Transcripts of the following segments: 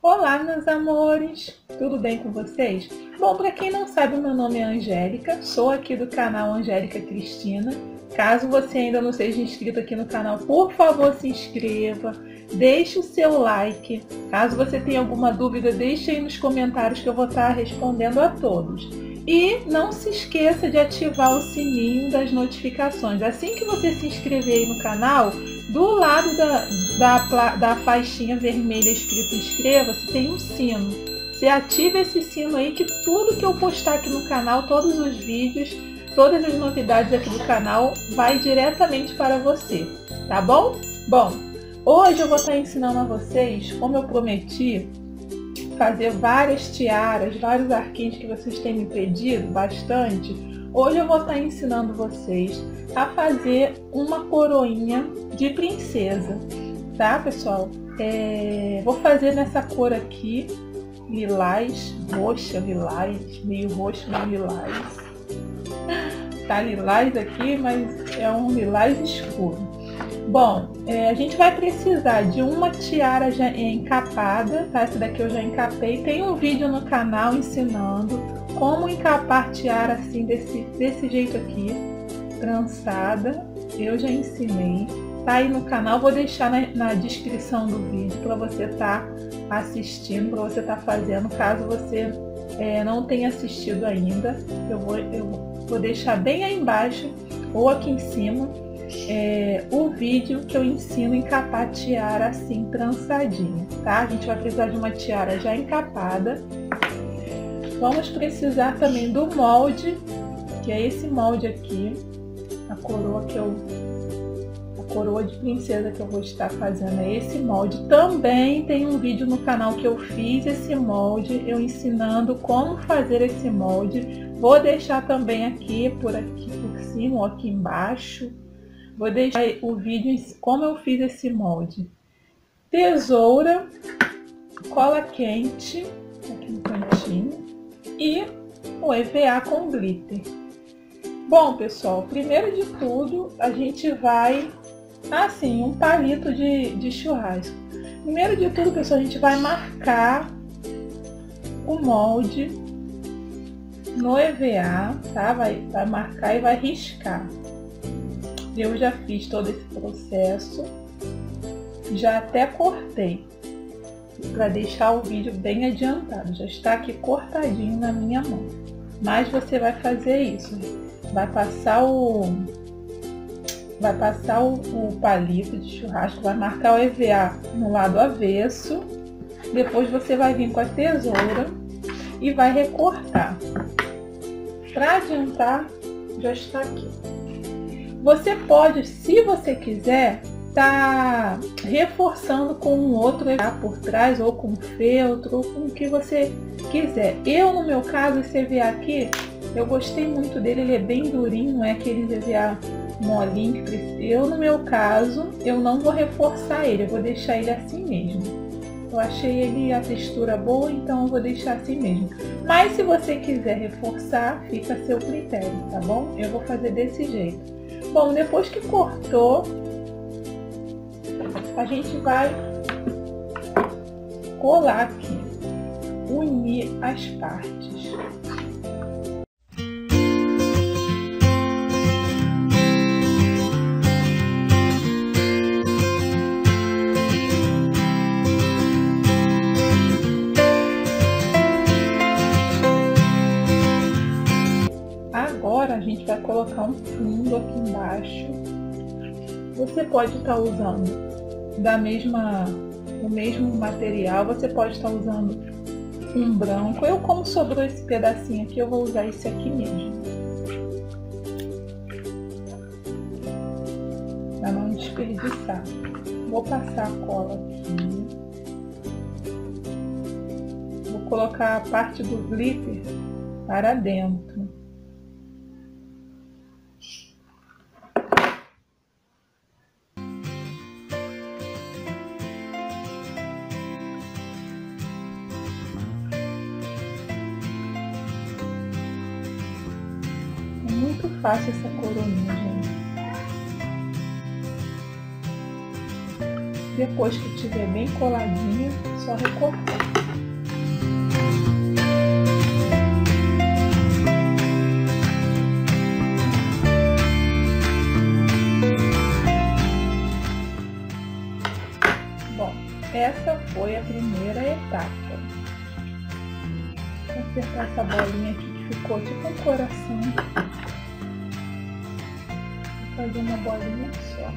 Olá, meus amores! Tudo bem com vocês? Bom, para quem não sabe, meu nome é Angélica, sou aqui do canal Angélica Cristina. Caso você ainda não seja inscrito aqui no canal, por favor, se inscreva, deixe o seu like. Caso você tenha alguma dúvida, deixe aí nos comentários que eu vou estar respondendo a todos. E não se esqueça de ativar o sininho das notificações. Assim que você se inscrever aí no canal, do lado da faixinha vermelha escrito inscreva-se, tem um sino. Você ativa esse sino aí que tudo que eu postar aqui no canal, todos os vídeos, todas as novidades aqui do canal, vai diretamente para você, tá bom? Bom, hoje eu vou estar ensinando a vocês, como eu prometi, fazer várias tiaras, vários arquinhos que vocês têm me pedido bastante. Hoje eu vou estar ensinando vocês a fazer uma coroinha de princesa, tá, pessoal? Vou fazer nessa cor aqui, lilás, roxa, lilás, meio roxo, meio lilás. Tá lilás aqui, mas é um lilás escuro. Bom, a gente vai precisar de uma tiara já encapada, tá? Essa daqui eu já encapei. Tem um vídeo no canal ensinando como encapar tiara assim, desse jeito aqui, trançada. Eu já ensinei. Tá aí no canal, vou deixar na descrição do vídeo para você estar assistindo, para você estar fazendo, caso você não tenha assistido ainda. Eu vou deixar bem aí embaixo ou aqui em cima o vídeo que eu ensino a encapar tiara assim, trançadinha, tá? A gente vai precisar de uma tiara já encapada. Vamos precisar também do molde, que é esse molde aqui, a coroa de princesa que eu vou estar fazendo é esse molde. Também tem um vídeo no canal que eu fiz esse molde, eu ensinando como fazer esse molde. Vou deixar também aqui por cima ou aqui embaixo. Vou deixar o vídeo como eu fiz esse molde. Tesoura, cola quente aqui no cantinho e o EVA com glitter. Bom, pessoal, primeiro de tudo a gente vai assim, um palito de churrasco. Primeiro de tudo, pessoal, a gente vai marcar o molde no EVA, tá? Vai marcar e vai riscar. Eu já fiz todo esse processo, já até cortei para deixar o vídeo bem adiantado. Já está aqui cortadinho na minha mão. Mas você vai fazer isso, vai passar o palito de churrasco, vai marcar o EVA no lado avesso, depois você vai vir com a tesoura e vai recortar. Para adiantar, já está aqui. Você pode, se você quiser, tá reforçando com um outro EVA por trás, ou com feltro, ou com o que você quiser. Eu, no meu caso, esse EVA aqui, eu gostei muito dele, ele é bem durinho, não é aquele EVA molinho. Eu, no meu caso, eu não vou reforçar ele, eu vou deixar ele assim mesmo. Eu achei ele a textura boa, então eu vou deixar assim mesmo. Mas se você quiser reforçar, fica a seu critério, tá bom? Eu vou fazer desse jeito. Bom, depois que cortou, a gente vai colar aqui, unir as partes. Agora a gente vai colocar um fundo aqui embaixo. Você pode estar usando o mesmo material, você pode estar usando um branco. Eu, como sobrou esse pedacinho aqui, eu vou usar esse aqui mesmo, para não desperdiçar. Vou passar a cola aqui. Vou colocar a parte do glitter para dentro. Muito fácil essa coroinha, gente. Depois que estiver bem coladinha, só recortar. foi a primeira etapa. Vou acertar essa bolinha aqui que ficou tipo um coração. Vou fazer uma bolinha só.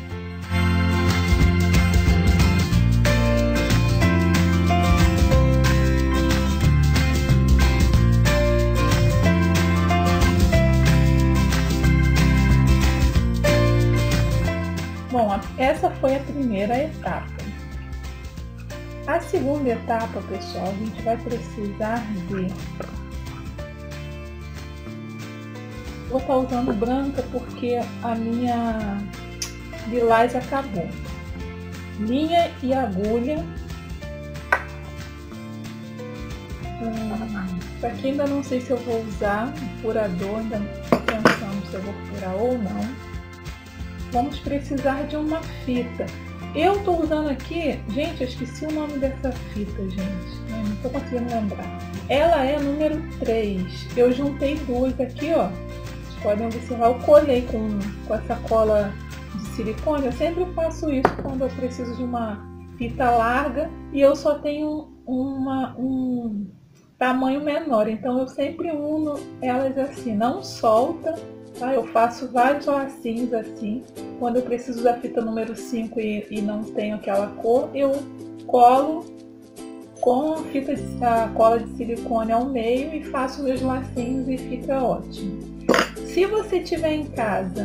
Bom, essa foi a primeira etapa. A segunda etapa, pessoal, a gente vai precisar de... Vou estar usando branca porque a minha lilás acabou. Linha e agulha. Para quem ainda não sei se eu vou usar furador, ainda estou pensando se eu vou furar ou não. Vamos precisar de uma fita. Eu estou usando aqui, gente, eu esqueci o nome dessa fita, gente. Eu não estou conseguindo lembrar. Ela é número 3. Eu juntei duas aqui, ó. Vocês podem observar, eu colei com essa cola de silicone. Eu sempre faço isso quando eu preciso de uma fita larga e eu só tenho um tamanho menor. Então eu sempre uno elas assim, não solta. Tá? Eu faço vários lacinhos assim. Quando eu preciso da fita número 5 e não tenho aquela cor, eu colo com a cola de silicone ao meio e faço meus lacinhos e fica ótimo. Se você tiver em casa...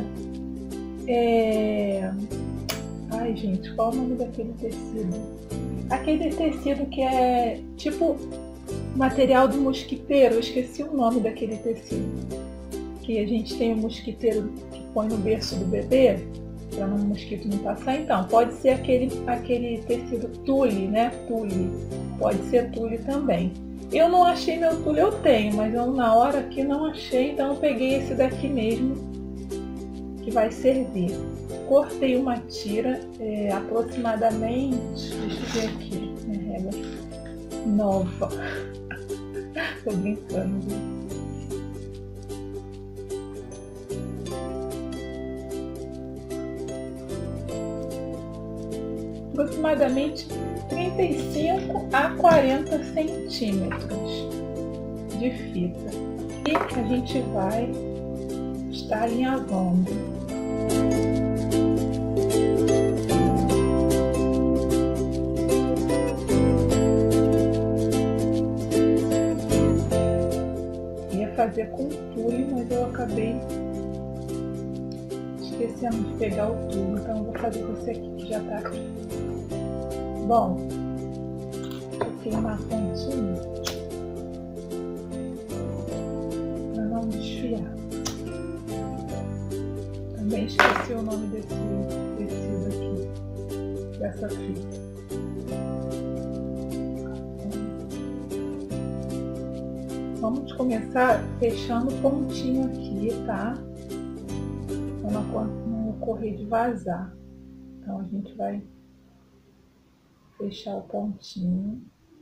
Ai, gente, qual é o nome daquele tecido? Aquele tecido que é tipo material do mosquiteiro, eu esqueci o nome daquele tecido. Que a gente tem o mosquiteiro que põe no berço do bebê, para o mosquito não passar. Então, pode ser aquele tecido tule, né? Tule. Pode ser tule também. Eu não achei meu tule, eu tenho, mas eu na hora aqui não achei, então eu peguei esse daqui mesmo, que vai servir. Cortei uma tira, aproximadamente, deixa eu ver aqui, minha régua nova. Tô brincando, viu? Aproximadamente 35 a 40 centímetros de fita e a gente vai estar alinhavando. Ia fazer com tule, mas eu acabei esquecendo de pegar o tule, então eu vou fazer com esse aqui que já tá aqui. Bom, eu queimar a pontinha para não desfiar. Também esqueci o nome desse tecido aqui, dessa fita. Vamos começar fechando o pontinho aqui, tá? Para não ocorrer de vazar. Então a gente vai fechar o pontinho.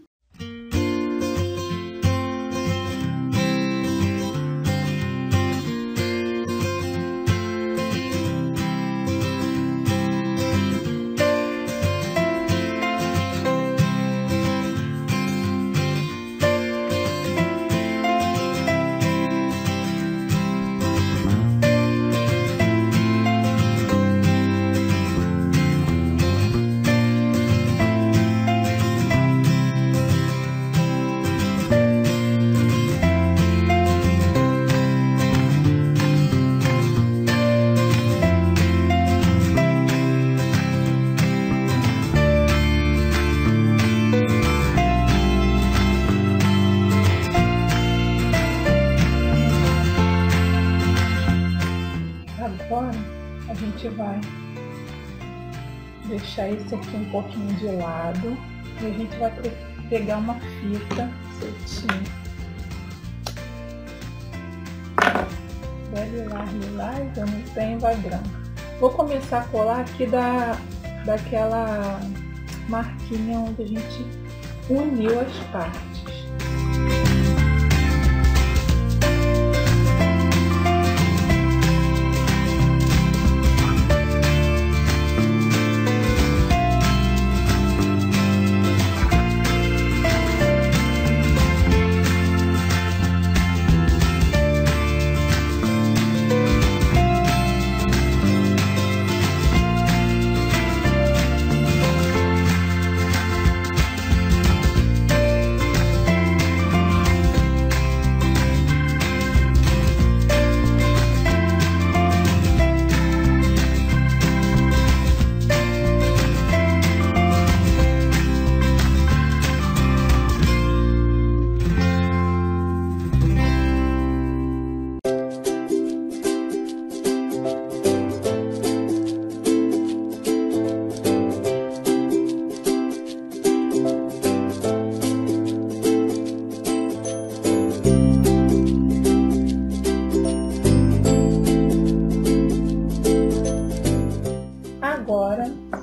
Agora a gente vai deixar esse aqui um pouquinho de lado e a gente vai pegar uma fita cetim. Vai lilás, eu não tenho, vai branca. Vou começar a colar aqui daquela marquinha onde a gente uniu as partes.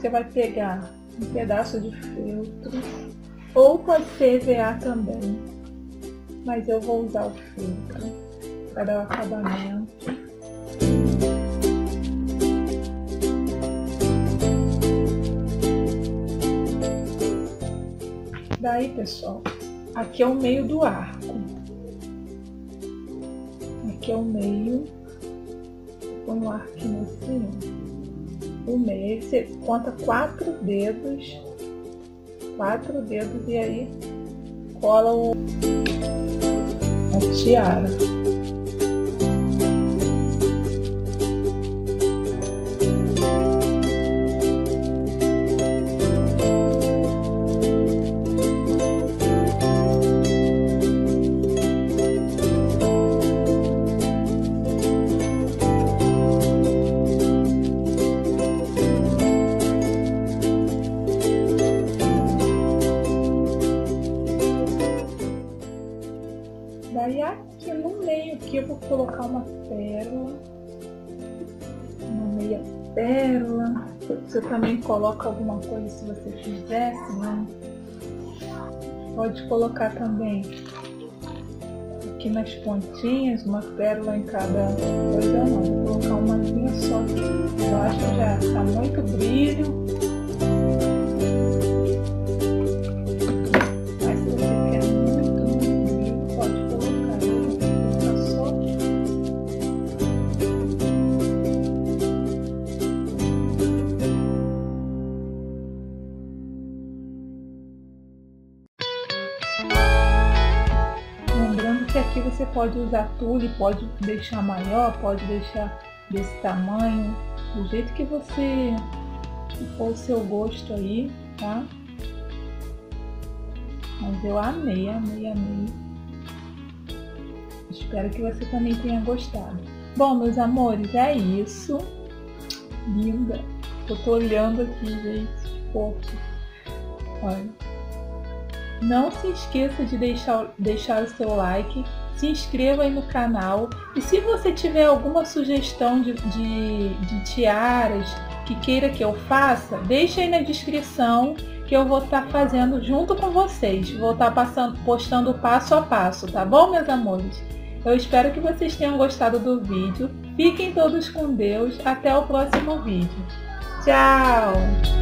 vai pegar um pedaço de feltro, ou pode ser EVA também, mas eu vou usar o feltro para dar o acabamento. Daí, pessoal, aqui é o meio do arco. Aqui é o meio. Põe o arquinho assim, ó. O meio, você conta 4 dedos. 4 dedos e aí cola a tiara. Daí aqui no meio aqui eu vou colocar uma pérola, uma meia pérola. Você também coloca alguma coisa se você quisesse, né? Pode colocar também aqui nas pontinhas, uma pérola em cada coisa, não. Vou colocar umazinha só aqui. Eu acho que já está muito brilho. Lembrando que aqui você pode usar tule, pode deixar maior, pode deixar desse tamanho, do jeito que você for o seu gosto aí, tá? Mas eu amei. Espero que você também tenha gostado. Bom, meus amores, é isso. Linda. Eu tô olhando aqui, gente. Fofo. Olha. Não se esqueça de deixar o seu like, se inscreva aí no canal e se você tiver alguma sugestão de tiaras que queira que eu faça, deixa aí na descrição que eu vou estar fazendo junto com vocês. Vou estar postando passo a passo, tá bom, meus amores? Eu espero que vocês tenham gostado do vídeo. Fiquem todos com Deus. Até o próximo vídeo. Tchau!